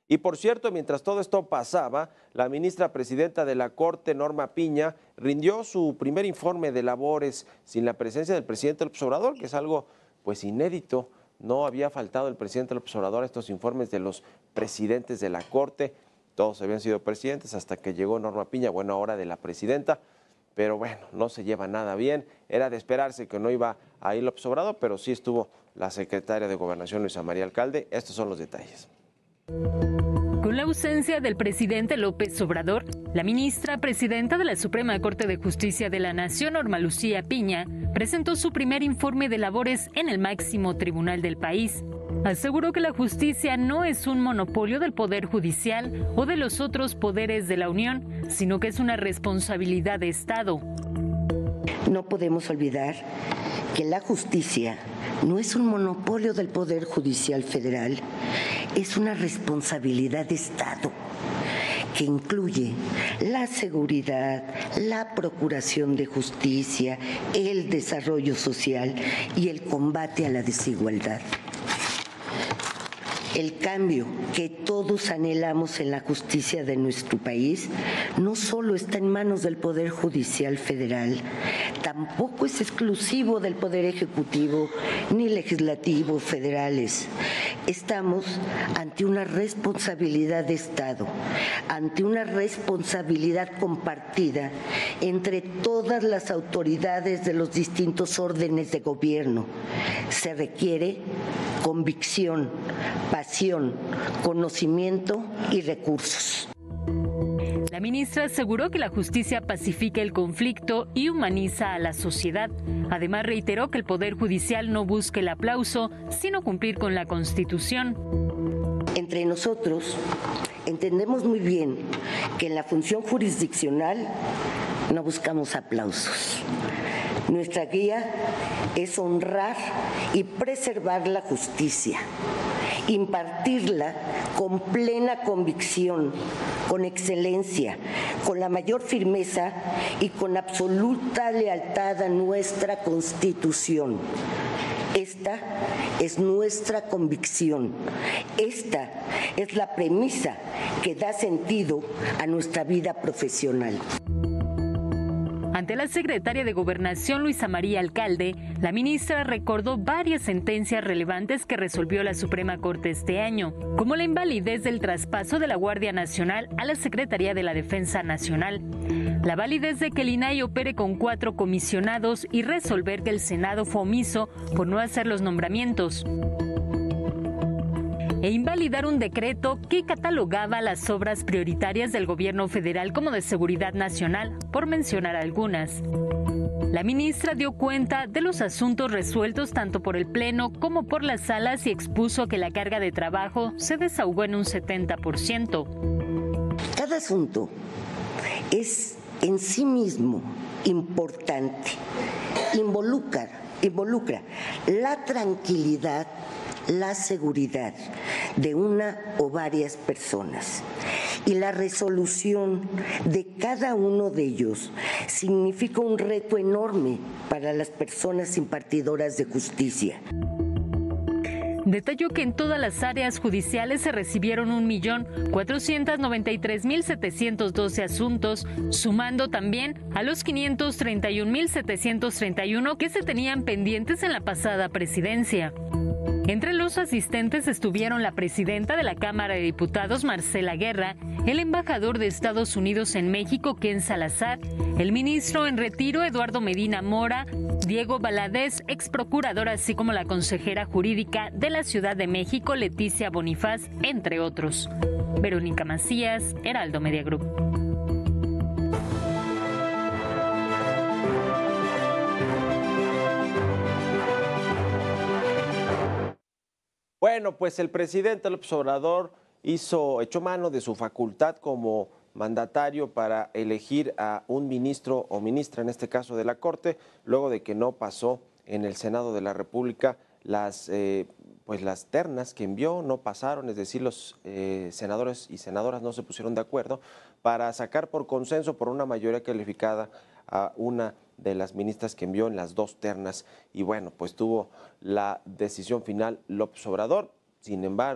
Y por cierto, mientras todo esto pasaba, la ministra presidenta de la Corte, Norma Piña, rindió su primer informe de labores sin la presencia del presidente López Obrador, que es algo pues inédito. No había faltado el presidente López Obrador a estos informes de los presidentes de la Corte. Todos habían sido presidentes hasta que llegó Norma Piña, bueno, ahora de la presidenta. Pero bueno, no se lleva nada bien. Era de esperarse que no iba a ir López Obrador, pero sí estuvo la secretaria de Gobernación, Luisa María Alcalde. Estos son los detalles. Con la ausencia del presidente López Obrador, la ministra presidenta de la Suprema Corte de Justicia de la Nación, Norma Lucía Piña, presentó su primer informe de labores en el máximo tribunal del país. Aseguró que la justicia no es un monopolio del Poder Judicial o de los otros poderes de la Unión, sino que es una responsabilidad de Estado. No podemos olvidar que la justicia no es un monopolio del Poder Judicial Federal, es una responsabilidad de Estado que incluye la seguridad, la procuración de justicia, el desarrollo social y el combate a la desigualdad. El cambio que todos anhelamos en la justicia de nuestro país no solo está en manos del Poder Judicial Federal, tampoco es exclusivo del Poder Ejecutivo ni Legislativo federales. Estamos ante una responsabilidad de Estado, ante una responsabilidad compartida entre todas las autoridades de los distintos órdenes de gobierno. Se requiere convicción, pasión, conocimiento y recursos. La ministra aseguró que la justicia pacifica el conflicto y humaniza a la sociedad. Además, reiteró que el Poder Judicial no busca el aplauso, sino cumplir con la Constitución. Entre nosotros entendemos muy bien que en la función jurisdiccional no buscamos aplausos. Nuestra guía es honrar y preservar la justicia, impartirla con plena convicción, con excelencia, con la mayor firmeza y con absoluta lealtad a nuestra Constitución. Esta es nuestra convicción. Esta es la premisa que da sentido a nuestra vida profesional. Ante la secretaria de Gobernación, Luisa María Alcalde, la ministra recordó varias sentencias relevantes que resolvió la Suprema Corte este año, como la invalidez del traspaso de la Guardia Nacional a la Secretaría de la Defensa Nacional, la validez de que el INAI opere con 4 comisionados y resolver que el Senado fue omiso por no hacer los nombramientos, e invalidar un decreto que catalogaba las obras prioritarias del gobierno federal como de seguridad nacional, por mencionar algunas. La ministra dio cuenta de los asuntos resueltos tanto por el Pleno como por las salas y expuso que la carga de trabajo se desahogó en un 70%. Cada asunto es en sí mismo importante, involucra la tranquilidad, la seguridad de una o varias personas y la resolución de cada uno de ellos significa un reto enorme para las personas impartidoras de justicia. Detalló que en todas las áreas judiciales se recibieron 1.493.712 asuntos, sumando también a los 531.731 que se tenían pendientes en la pasada presidencia. Entre los asistentes estuvieron la presidenta de la Cámara de Diputados, Marcela Guerra, el embajador de Estados Unidos en México, Ken Salazar, el ministro en retiro, Eduardo Medina Mora, Diego Valadez, ex procurador, así como la consejera jurídica de la Ciudad de México, Leticia Bonifaz, entre otros. Verónica Macías, Heraldo Media Group. Bueno, pues el presidente López Obrador echó mano de su facultad como mandatario para elegir a un ministro o ministra, en este caso de la Corte, luego de que no pasó en el Senado de la República las ternas que envió, no pasaron, es decir, los senadores y senadoras no se pusieron de acuerdo para sacar por consenso, por una mayoría calificada, a una de las ministras que envió en las 2 ternas. Y bueno, pues tuvo la decisión final López Obrador. Sin embargo,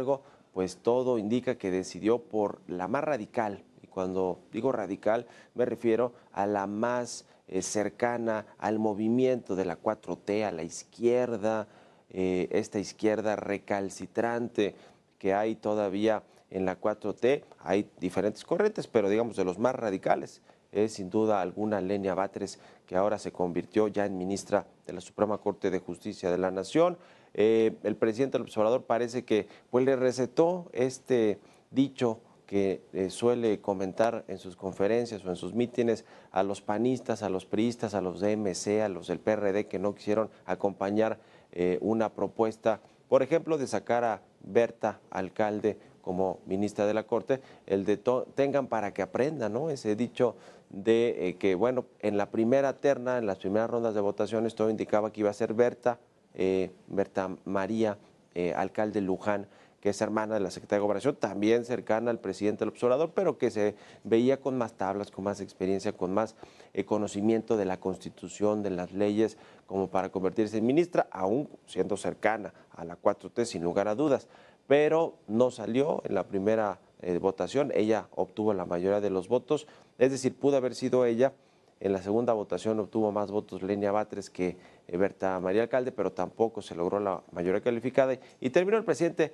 pues todo indica que decidió por la más radical. Y cuando digo radical, me refiero a la más cercana al movimiento de la 4T, a la izquierda, esta izquierda recalcitrante que hay todavía en la 4T. Hay diferentes corrientes, pero digamos de los más radicales es sin duda alguna Lenia Batres, que ahora se convirtió ya en ministra de la Suprema Corte de Justicia de la Nación. El presidente del observador parece que pues, le recetó este dicho que suele comentar en sus conferencias o en sus mítines a los panistas, a los priistas, a los de MC, a los del PRD que no quisieron acompañar una propuesta, por ejemplo, de sacar a Berta Alcalde como ministra de la Corte, el de tengan para que aprendan, ¿no? Ese dicho de que, bueno, en la primera terna, en las primeras rondas de votaciones, todo indicaba que iba a ser Berta María Alcalde Luján, que es hermana de la secretaria de Gobernación, también cercana al presidente del observador, pero que se veía con más tablas, con más experiencia, con más conocimiento de la Constitución, de las leyes, como para convertirse en ministra, aún siendo cercana a la 4T, sin lugar a dudas. Pero no salió en la primera votación, ella obtuvo la mayoría de los votos, es decir, pudo haber sido ella. En la segunda votación obtuvo más votos Lenia Batres que Berta María Alcalde, pero tampoco se logró la mayoría calificada y terminó el presidente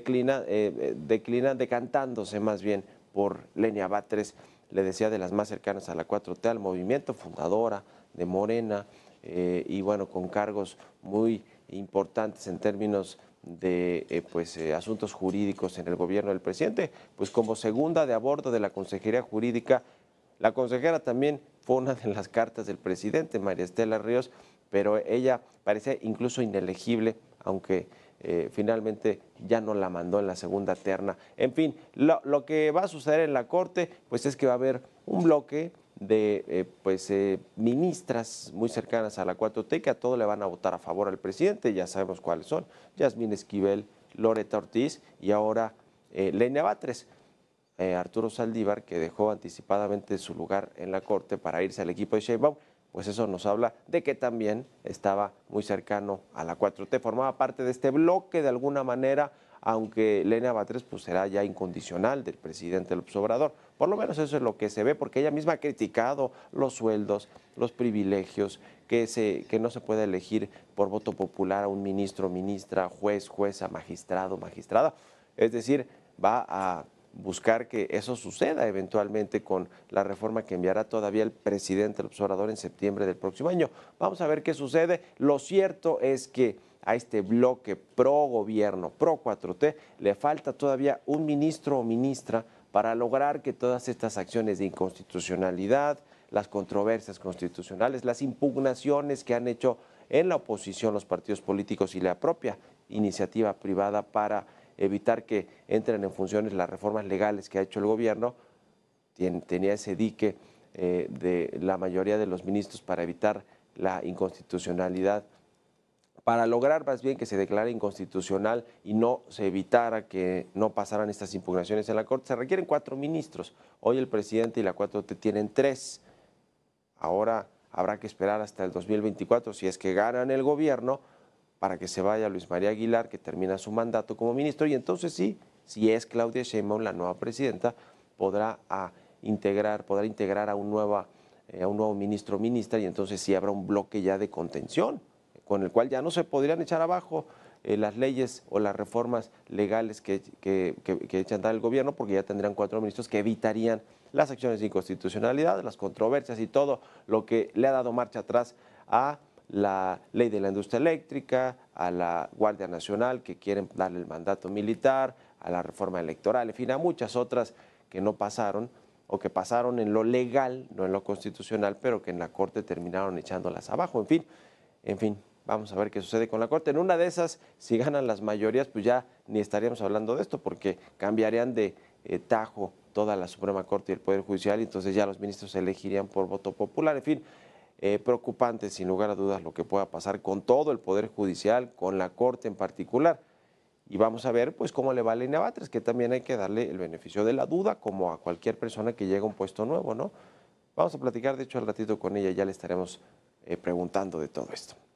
decantándose más bien por Lenia Batres, le decía de las más cercanas a la 4T, al movimiento, fundadora de Morena, y bueno, con cargos muy importantes en términos de asuntos jurídicos en el gobierno del presidente, pues como segunda de a bordo de la Consejería Jurídica. La consejera también fue una de las cartas del presidente, María Estela Ríos, pero ella parecía incluso inelegible, aunque finalmente ya no la mandó en la segunda terna. En fin, lo que va a suceder en la Corte, pues es que va a haber un bloque de ministras muy cercanas a la 4T que a todo le van a votar a favor al presidente, ya sabemos cuáles son: Yasmín Esquivel, Loretta Ortiz y ahora Lenia Batres. Arturo Saldívar, que dejó anticipadamente su lugar en la Corte para irse al equipo de Sheinbaum, pues eso nos habla de que también estaba muy cercano a la 4T, formaba parte de este bloque de alguna manera, aunque Lenia Batres pues será ya incondicional del presidente López Obrador. Por lo menos eso es lo que se ve, porque ella misma ha criticado los sueldos, los privilegios, que no se puede elegir por voto popular a un ministro, ministra, juez, jueza, magistrado, magistrada. Es decir, va a buscar que eso suceda eventualmente con la reforma que enviará todavía el presidente López Obrador en septiembre del próximo año. Vamos a ver qué sucede. Lo cierto es que a este bloque pro gobierno, pro 4T, le falta todavía un ministro o ministra para lograr que todas estas acciones de inconstitucionalidad, las controversias constitucionales, las impugnaciones que han hecho en la oposición los partidos políticos y la propia iniciativa privada para evitar que entren en funciones las reformas legales que ha hecho el gobierno, tenía ese dique de la mayoría de los ministros para evitar la inconstitucionalidad, para lograr más bien que se declare inconstitucional y no se evitara que no pasaran estas impugnaciones en la Corte. Se requieren 4 ministros. Hoy el presidente y la 4T tienen 3. Ahora habrá que esperar hasta el 2024, si es que ganan el gobierno, para que se vaya Luis María Aguilar, que termina su mandato como ministro, y entonces sí, si es Claudia Sheinbaum la nueva presidenta, podrá integrar a un nuevo ministro o ministra, y entonces sí habrá un bloque ya de contención, con el cual ya no se podrían echar abajo las leyes o las reformas legales que echa a andar el gobierno, porque ya tendrán 4 ministros que evitarían las acciones de inconstitucionalidad, las controversias y todo lo que le ha dado marcha atrás a la ley de la industria eléctrica, a la Guardia Nacional, que quieren darle el mandato militar, a la reforma electoral, en fin, a muchas otras que no pasaron o que pasaron en lo legal, no en lo constitucional, pero que en la Corte terminaron echándolas abajo. En fin, vamos a ver qué sucede con la Corte. En una de esas, si ganan las mayorías, pues ya ni estaríamos hablando de esto, porque cambiarían de tajo toda la Suprema Corte y el Poder Judicial, y entonces ya los ministros se elegirían por voto popular. En fin, preocupante sin lugar a dudas lo que pueda pasar con todo el Poder Judicial, con la Corte en particular. Y vamos a ver pues cómo le va a Lenia Batres, que también hay que darle el beneficio de la duda, como a cualquier persona que llega a un puesto nuevo, ¿no? Vamos a platicar, de hecho, al ratito con ella, ya le estaremos preguntando de todo esto.